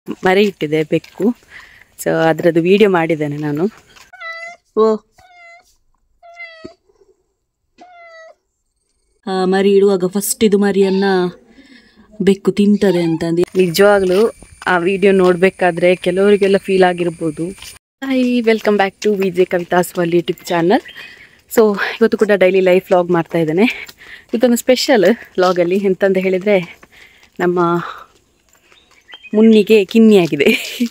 ಮರಿ ಇಟ್ಟಿದೆ ಬೆಕ್ಕು. ಸೊ ಅದರದ್ದು ವಿಡಿಯೋ ಮಾಡಿದ್ದೇನೆ ನಾನು. ಓ ಮರಿ ಇಡುವಾಗ ಫಸ್ಟ್ ಇದು ಮರಿಯನ್ನ ಬೆಕ್ಕು ತಿಂತದೆ ಅಂತಂದು ನಿಜವಾಗ್ಲೂ ಆ ವಿಡಿಯೋ ನೋಡಬೇಕಾದ್ರೆ ಕೆಲವರಿಗೆಲ್ಲ ಫೀಲ್ ಆಗಿರ್ಬೋದು. Hi, welcome back to VJ Kavitha's world YouTube channel. So ಇವತ್ತು ಕೂಡ ಡೈಲಿ ಲೈಫ್ ವ್ಲಾಗ್ ಮಾಡ್ತಾ ಇದ್ದೇನೆ. ಇದೊಂದು ಸ್ಪೆಷಲ್ ವ್ಲಾಗಲ್ಲಿ ಎಂತಂತ ಹೇಳಿದರೆ, ನಮ್ಮ ಮುನ್ನಿಗೆ ಕಿನ್ನಿಯಾಗಿದೆ.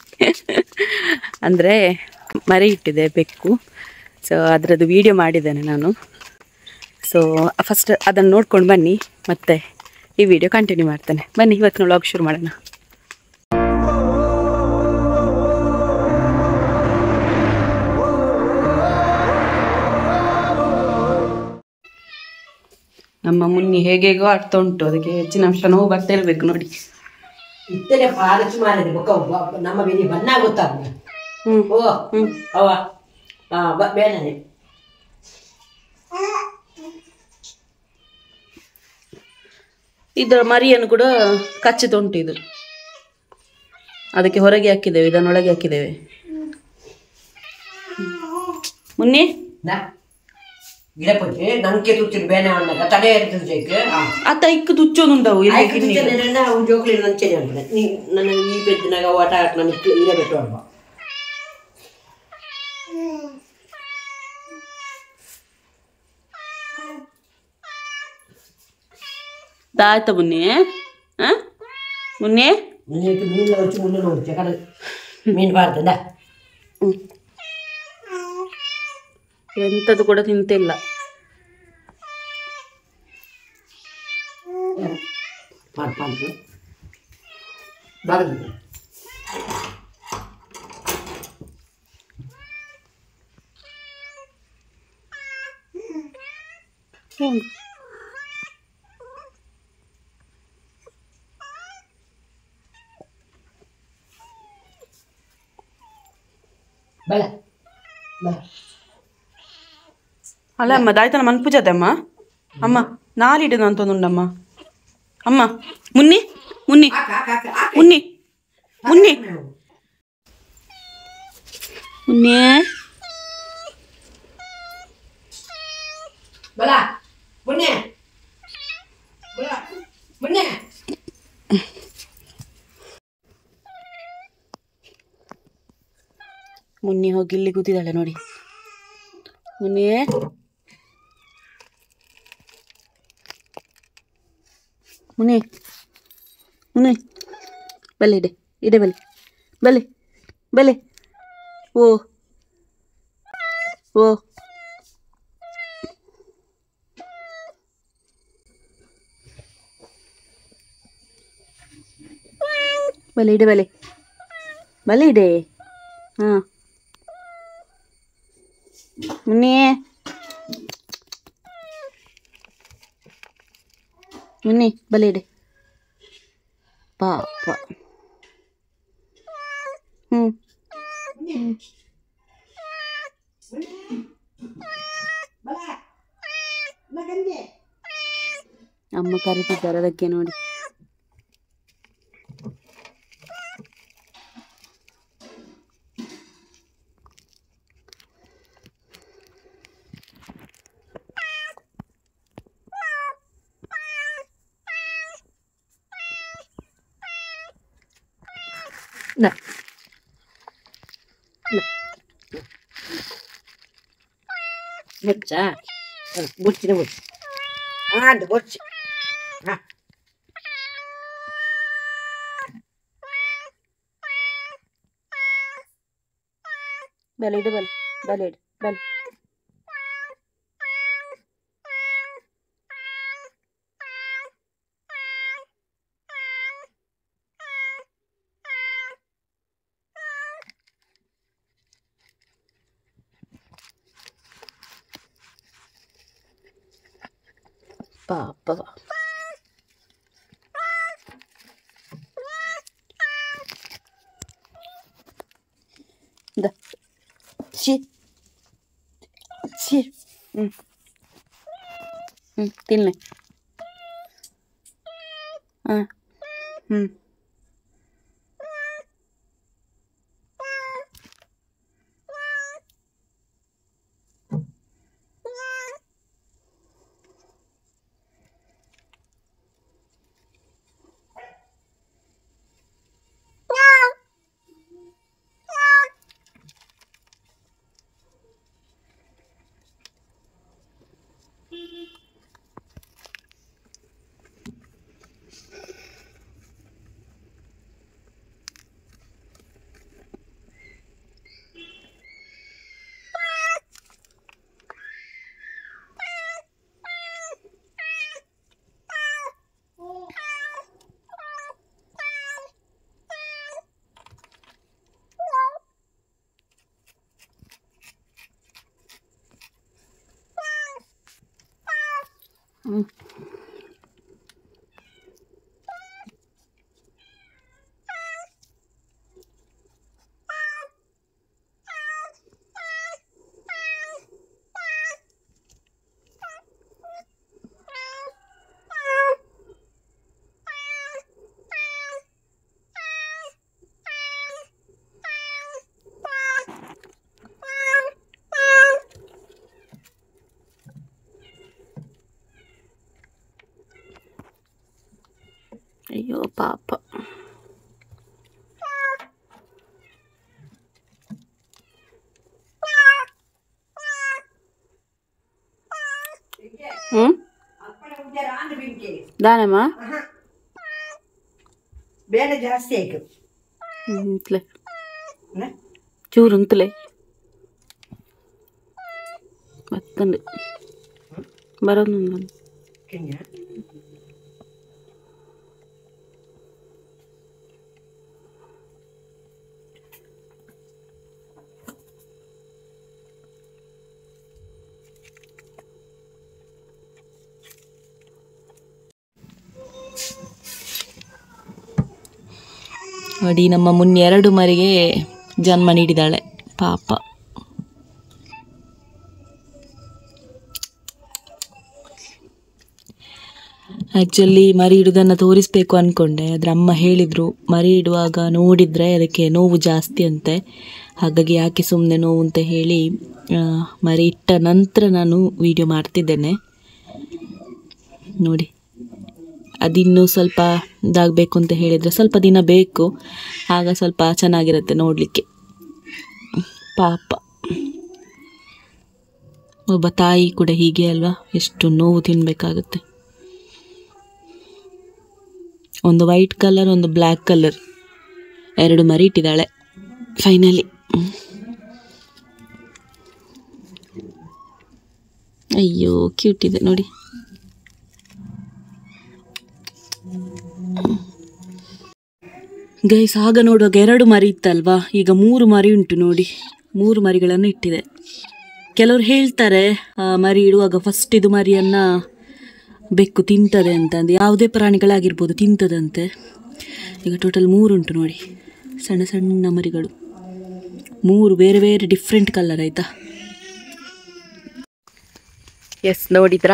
ಅಂದರೆ ಮರಿ ಇಟ್ಟಿದೆ ಬೆಕ್ಕು. ಸೊ ಅದರದ್ದು ವಿಡಿಯೋ ಮಾಡಿದ್ದೇನೆ ನಾನು. ಸೊ ಫಸ್ಟ್ ಅದನ್ನು ನೋಡ್ಕೊಂಡು ಬನ್ನಿ, ಮತ್ತೆ ಈ ವಿಡಿಯೋ ಕಂಟಿನ್ಯೂ ಮಾಡ್ತೇನೆ. ಬನ್ನಿ ಇವತ್ತಿನ ವ್ಲಾಗ್ ಶುರು ಮಾಡೋಣ. ನಮ್ಮ ಮುನ್ನಿ ಹೇಗೇಗೋ ಆಡ್ತಾ ಉಂಟು, ಅದಕ್ಕೆ ಹೆಚ್ಚಿನ ಅಂಶ ನೋವು ಬರ್ತಾ ಇರಬೇಕು ನೋಡಿ. ಇತ್ತಲೆ ಪಾಲಚಿ ಮಾಡಿದೆ ನಮ್ಮ ಬೆಳಿ ಬಣ್ಣ ಗೊತ್ತಾಗ ಓ ಅವ ಬೇಡನೆ ಇದರ ಮರಿಯನ್ನು ಕೂಡ ಕಚ್ಚಿತ ಉಂಟು. ಇದು ಅದಕ್ಕೆ ಹೊರಗೆ ಹಾಕಿದ್ದೇವೆ, ಇದನ್ನೊಳಗೆ ಹಾಕಿದ್ದೇವೆ. ಮುನ್ನಿ ಗಿಡ ಪಚ್ಚಿ ನಂಗೆ ತುಚ್ಚಿನ ಬೇನೆ ಅಣ್ಣಗ ತಡೆ ಇರ್ತದೆ ಅತ್ತ ಇಕ್ಕ ತುಚ್ಚೋನುಂಟವು ಜೋಕ್ಲಿ ನಂಚೆ ನನ್ನ ಈ ಬೆದ್ದಿನಾಗ ಓಟ ಆಟ ನನಗೆ ಈಗ ಬಿಟ್ಟು ಅಲ್ವ ಆಯ್ತಾ ಮುನ್ನಿ? ಮುನ್ನಿ ಮೀನು ಹಚ್ಚಿ ಮುಂದೆ ನೋಡ್ತೆ ಕಡೆ ಮೀನು ಬಾರ್ದ ಎಂಥದ್ದು ಕೂಡ ತಿಂತಿಲ್ಲ. ಬಲ ಅಲ್ಲ ಅಮ್ಮ ದಾಯ್ತನ ಮನ್ಪುಜತೆ ಅಮ್ಮ. ಅಮ್ಮ ನಾಲಿಡದು ಅಂತಂದುಂಡಮ್ಮ. ಅಮ್ಮ ಮುನ್ನಿ ಮುನ್ನಿ ಮುನ್ನಿ ಮುನ್ನಿ ಮುನ್ನಿ ಬಲ ಮುನ್ನೆ ಮುನ್ನೆ ಮುನ್ನಿ ಹೋಗಿ ಇಲ್ಲಿ ಕೂತಿದ್ದಾಳೆ ನೋಡಿ. ಮುನ್ನಿ ಮುನ್ನಿ ಮುನ್ನಿ ಬಲೆ ಇಡೆ ಇಡೆ ಬಲೆ ಬಲೆ ಬಲೆ ಓ ಓ ಬಲೆ ಇಡೆ ಬಲೆ ಬಲೆ ಇಡೆ. ಹಾಂ ಮುನ್ನಿ ಮುನ್ನಿ ಬಲೆ ಇಡೆ ಪಾಪ. ಅಮ್ಮ ಕರೀತಿದ್ದಾರೆ ಅದಕ್ಕೆ ನೋಡಿ. ಹೆಚ್ಚಾ ಬುಚ್ಚಿನ ಬುಚ್ಚಿ ಅದು ಬುಚ್ಚಿ ಬಲೆ ಇಡು ಬಲೆ ಬಲೆ ಇಡು ಬಲೆ. ಪಾಪ ಛೀ ಛೀ ತಿನ್ನೆ. ಹಾಂ ಅಯ್ಯೋ ಪಾಪ. ದಾನಮ್ಮ ಬೇಳೆ ಜಾಸ್ತಿ ಆಯ್ತು ಚೂರು ಉಂತಲೆ ಮತ್ತೊಂದು ಬರೋದು ನೋಡಿ, ನಮ್ಮ ಮುನ್ನ 2 ಮರಿಗೆ ಜನ್ಮ ನೀಡಿದಾಳೆ ಪಾಪ. ಆ್ಯಕ್ಚುಲಿ ಮರಿ ಇಡುವುದನ್ನು ತೋರಿಸ್ಬೇಕು ಅಂದ್ಕೊಂಡೆ, ಆದರೆ ಅಮ್ಮ ಹೇಳಿದರು ಮರಿ ಇಡುವಾಗ ನೋಡಿದರೆ ಅದಕ್ಕೆ ನೋವು ಜಾಸ್ತಿ ಅಂತೆ, ಹಾಗಾಗಿ ಯಾಕೆ ಸುಮ್ಮನೆ ನೋವು ಅಂತ ಹೇಳಿ ಮರಿ ಇಟ್ಟ ನಂತರ ನಾನು ವಿಡಿಯೋ ಮಾಡ್ತಿದ್ದೇನೆ. ನೋಡಿ, ಅದಿನ್ನೂ ಸ್ವಲ್ಪ ಇದಾಗಬೇಕು ಅಂತ ಹೇಳಿದರೆ ಸ್ವಲ್ಪ ದಿನ ಬೇಕು, ಆಗ ಸ್ವಲ್ಪ ಚೆನ್ನಾಗಿರುತ್ತೆ ನೋಡಲಿಕ್ಕೆ. ಪಾಪ ಒಬ್ಬ ತಾಯಿ ಕೂಡ ಹೀಗೆ ಅಲ್ವಾ, ಎಷ್ಟು ನೋವು ತಿನ್ನಬೇಕಾಗುತ್ತೆ. ಒಂದು ವೈಟ್ ಕಲರ್, ಒಂದು ಬ್ಲ್ಯಾಕ್ ಕಲರ್ 2 ಮರಿ ಇಟ್ಟಿದ್ದಾಳೆ ಫೈನಲಿ. ಅಯ್ಯೋ ಕ್ಯೂಟ್ ಇದೆ ನೋಡಿ. ಗೈಸ್, ಆಗ ನೋಡುವಾಗ 2 ಮರಿ ಇತ್ತಲ್ವಾ, ಈಗ 3 ಮರಿ ಉಂಟು ನೋಡಿ. 3 ಮರಿಗಳನ್ನು ಇಟ್ಟಿದೆ. ಕೆಲವರು ಹೇಳ್ತಾರೆ ಮರಿ ಇಡುವಾಗ ಫಸ್ಟ್ ಇದು ಮರಿಯನ್ನು ಬೆಕ್ಕು ತಿಂತದೆ ಅಂತಂದು, ಯಾವುದೇ ಪ್ರಾಣಿಗಳಾಗಿರ್ಬೋದು ತಿಂತದಂತೆ. ಈಗ ಟೋಟಲ್ 3 ಉಂಟು ನೋಡಿ, ಸಣ್ಣ ಸಣ್ಣ ಮರಿಗಳು 3 ಬೇರೆ ಬೇರೆ ಡಿಫ್ರೆಂಟ್ ಕಲರ್ ಆಯಿತಾ. ಎಸ್, ನೋಡಿದ್ರಾ,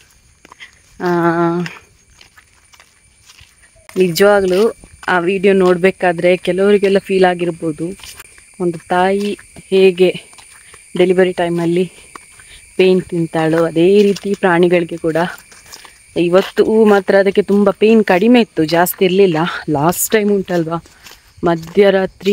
ನಿಜವಾಗ್ಲೂ ಆ ವಿಡಿಯೋ ನೋಡಬೇಕಾದ್ರೆ ಕೆಲವರಿಗೆಲ್ಲ ಫೀಲ್ ಆಗಿರ್ಬೋದು, ಒಂದು ತಾಯಿ ಹೇಗೆ ಡೆಲಿವರಿ ಟೈಮಲ್ಲಿ ಪೇಯ್ನ್ ತಿಂತಾಳೋ ಅದೇ ರೀತಿ ಪ್ರಾಣಿಗಳಿಗೆ ಕೂಡ ಇವತ್ತು ಮಾತ್ರ ಅದಕ್ಕೆ ತುಂಬ ಪೇಯ್ನ್ ಕಡಿಮೆ ಇತ್ತು, ಜಾಸ್ತಿ ಇರಲಿಲ್ಲ. ಲಾಸ್ಟ್ ಟೈಮ್ ಉಂಟಲ್ವಾ, ಮಧ್ಯರಾತ್ರಿ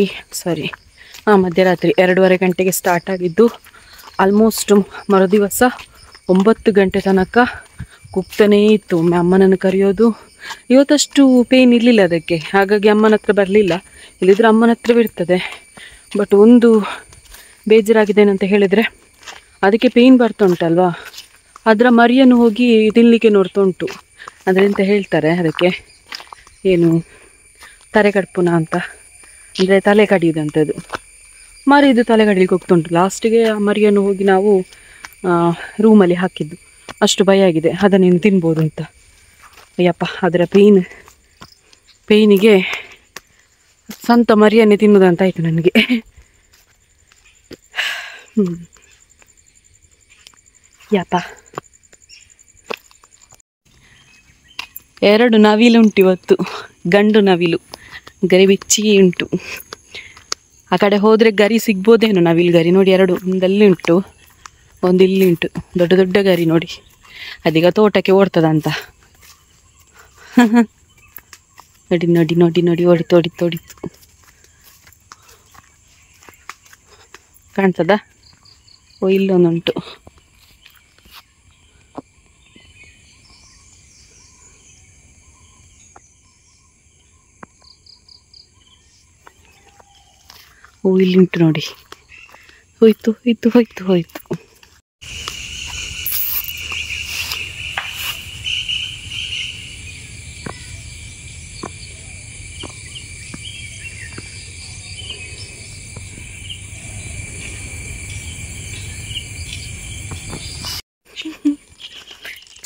2:30 ಗಂಟೆಗೆ ಸ್ಟಾರ್ಟ್ ಆಗಿದ್ದು, ಆಲ್ಮೋಸ್ಟ್ ಮರುದಿವಸ 9 ಗಂಟೆ ತನಕ ಕುಗ್ತಾನೇ ಇತ್ತು. ಅಮ್ಮನನ್ನು ಕರೆಯೋದು. ಇವತ್ತಷ್ಟು ಪೇಯ್ನ್ ಇರಲಿಲ್ಲ ಅದಕ್ಕೆ, ಹಾಗಾಗಿ ಅಮ್ಮನ ಹತ್ರ ಬರಲಿಲ್ಲ. ಇಲ್ಲಿದ್ರೆ ಅಮ್ಮನ ಹತ್ರ ಇರ್ತದೆ. ಬಟ್ ಒಂದು ಬೇಜಾರಾಗಿದ್ದೇನಂತ ಹೇಳಿದರೆ, ಅದಕ್ಕೆ ಪೇಯ್ನ್ ಬರ್ತಾ ಉಂಟಲ್ವಾ, ಅದರ ಮರಿಯನ್ನು ಹೋಗಿ ತಿನ್ನಲಿಕ್ಕೆ ನೋಡ್ತಾ ಉಂಟು. ಅದರಿಂದ ಹೇಳ್ತಾರೆ ಅದಕ್ಕೆ ಏನು ತಲೆಕಡ್ಪುನ ಅಂತ, ಅಂದರೆ ತಲೆ ಕಡಿಯೋದಂಥದ್ದು. ಮರಿದು ತಲೆ ಕಡಿಲಿಕ್ಕೆ ಹೋಗ್ತುಂಟು. ಲಾಸ್ಟಿಗೆ ಆ ಮರಿಯನ್ನು ಹೋಗಿ ನಾವು ರೂಮಲ್ಲಿ ಹಾಕಿದ್ದು. ಅಷ್ಟು ಭಯ ಆಗಿದೆ ಅದನ್ನೇನು ತಿನ್ಬೋದು ಅಂತ. ಅಯ್ಯಪ್ಪ, ಅದರ ಪೇಯ್ನಿಗೆ ಸ್ವಂತ ಮರಿಯನ್ನೇ ತಿನ್ನೋದಂತಾಯಿತು ನನಗೆ. ಯಪ್ಪ, 2 ನವಿಲು ಉಂಟು ಇವತ್ತು, ಗಂಡು ನವಿಲು, ಗರಿ ಬಿಚ್ಚಿ ಉಂಟು. ಆ ಕಡೆ ಹೋದರೆ ಗರಿ ಸಿಗ್ಬೋದೇನೋ, ನವಿಲು ಗರಿ ನೋಡಿ. 2 ಒಂದಲ್ಲಿ ಉಂಟು, ಒಂದು ಇಲ್ಲಿ ಉಂಟು, ದೊಡ್ಡ ದೊಡ್ಡ ಗರಿ ನೋಡಿ. ಅದೀಗ ತೋಟಕ್ಕೆ ಓಡ್ತದಂತ. ನೋಡಿ ನೋಡಿ ನೋಡಿ ನೋಡಿ, ಓಡಿತು. ಕಾಣ್ತದ? ಓ, ಇಲ್ಲೊಂದುಂಟು. ಓ, ಇಲ್ಲಿ ಉಂಟು ನೋಡಿ. ಹೋಯ್ತು.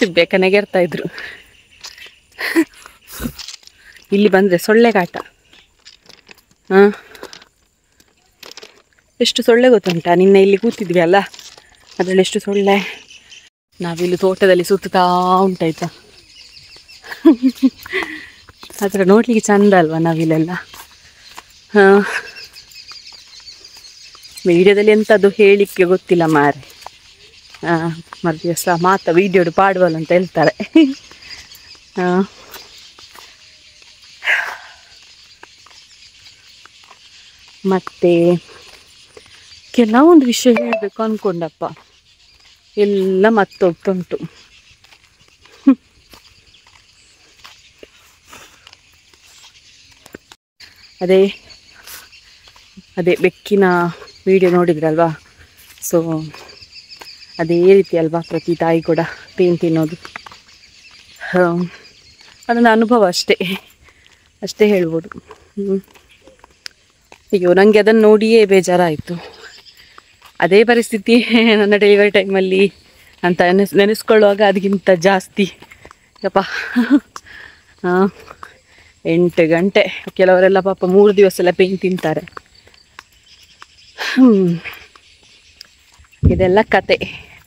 ಸಿಗ್ಬೇಕಾ ನೆಗೆರ್ತಾ ಇದ್ರು. ಇಲ್ಲಿ ಬಂದರೆ ಸೊಳ್ಳೆ ಕಾಟ. ಹಾಂ, ಎಷ್ಟು ಸೊಳ್ಳೆ ಗೊತ್ತುಂಟಾ? ನಿನ್ನೆ ಇಲ್ಲಿ ಕೂತಿದ್ವಿ ಅಲ್ಲ, ಅದರಲ್ಲಿ ಎಷ್ಟು ಸೊಳ್ಳೆ. ನಾವಿಲ್ಲಿ ತೋಟದಲ್ಲಿ ಸುತ್ತಾ ಉಂಟಾಯ್ತಾ. ಆ ಥರ ನೋಡಲಿಕ್ಕೆ ಚಂದ ಅಲ್ವಾ ನಾವಿಲ್ಲೆಲ್ಲ. ಹಾಂ, ವೀಡಿಯೋದಲ್ಲಿ ಎಂಥದ್ದು ಹೇಳಲಿಕ್ಕೆ ಗೊತ್ತಿಲ್ಲ ಮಾರೆ. ಮರುದಿವಸ ಮಾತ್ರ ವೀಡಿಯೋಡು ಪಾಡುವಲ್ಲ ಅಂತ ಹೇಳ್ತಾರೆ. ಮತ್ತು ಕೆಲವೊಂದು ವಿಷಯ ಹೇಳಬೇಕು ಅಂದ್ಕೊಂಡಪ್ಪ, ಎಲ್ಲ ಮತ್ತೋಗ್ತುಂಟು. ಅದೇ ಬೆಕ್ಕಿನ ವಿಡಿಯೋ ನೋಡಿದ್ರಲ್ವಾ? ಸೊ ಅದೇ ರೀತಿ ಅಲ್ವಾ ಪ್ರತಿ ತಾಯಿ ಕೂಡ ಪೇನ್ ತಿನ್ನೋದು. ಅದೊಂದು ಅನುಭವ ಅಷ್ಟೇ ಹೇಳ್ಬೋದು. ಅಯ್ಯೋ, ನನಗೆ ಅದನ್ನು ನೋಡಿಯೇ ಬೇಜಾರಾಯಿತು. ಅದೇ ಪರಿಸ್ಥಿತಿ ನನ್ನ ಡೆಲಿವರಿ ಟೈಮಲ್ಲಿ ಅಂತ ನೆನೆಸ್ಕೊಳ್ಳುವಾಗ ಅದಕ್ಕಿಂತ ಜಾಸ್ತಿ ಯಪ್ಪ. 8 ಗಂಟೆ, ಕೆಲವರೆಲ್ಲ ಪಾಪ 3 ದಿವಸ ಎಲ್ಲ ಪೇನ್ ತಿಂತಾರೆ. ಇದೆಲ್ಲ ಕತೆ.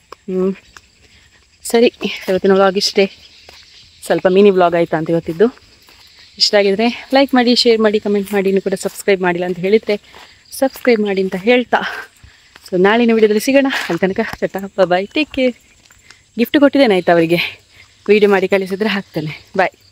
ಸರಿ, ಇವತ್ತಿನ ವ್ಲಾಗ್ ಇಷ್ಟೇ. ಸ್ವಲ್ಪ ಮಿನಿ ವ್ಲಾಗ್ ಆಯಿತಾ ಅಂತ ಇವತ್ತಿದ್ದು. ಇಷ್ಟ ಆಗಿದ್ರೆ ಲೈಕ್ ಮಾಡಿ, ಶೇರ್ ಮಾಡಿ, ಕಮೆಂಟ್ ಮಾಡಿ. ಇನ್ನೂ ಕೂಡ ಸಬ್ಸ್ಕ್ರೈಬ್ ಮಾಡಿಲ್ಲ ಅಂತ ಹೇಳಿದರೆ ಸಬ್ಸ್ಕ್ರೈಬ್ ಮಾಡಿ ಅಂತ ಹೇಳ್ತಾ, ಸೊ ನಾಳಿನ ವಿಡಿಯೋದಲ್ಲಿ ಸಿಗೋಣ. ಅಲ್ಲಿ ತನಕ tata, bye, take care. Gift ಕೊಟ್ಟಿದ್ದೇನೆ ಆಯ್ತು ಅವರಿಗೆ, ವಿಡಿಯೋ ಮಾಡಿ ಕಳಿಸಿದ್ರೆ ಹಾಕ್ತೇನೆ. ಬಾಯ್.